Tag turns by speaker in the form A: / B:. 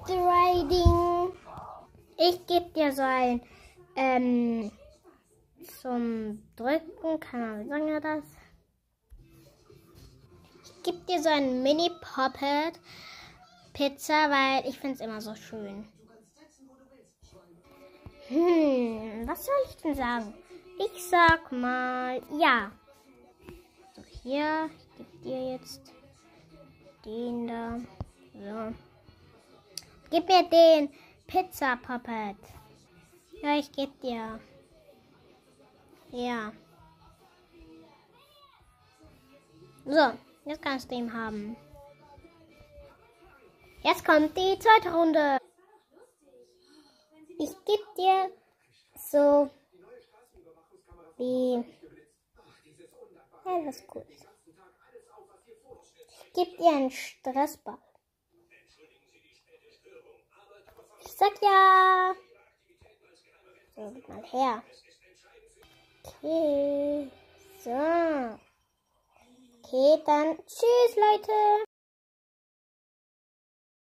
A: Trading. Ich gebe dir so ein zum Drücken, keine Ahnung, wie sagen wir das? Ich gebe dir so ein Mini-Poppet Pizza, weil ich finde es immer so schön. Was soll ich denn sagen? Ich sag mal, ja. So, hier, ich gebe dir jetzt den da. So. Gib mir den Pizza Puppet. Ja, ich gebe dir. Ja. So, jetzt kannst du ihn haben. Jetzt kommt die zweite Runde. Ich gebe dir so wie etwas Cooles. Ich gebe dir einen Stressball. Ich sag ja. So, gib mal her. Okay. So. Okay, dann tschüss, Leute.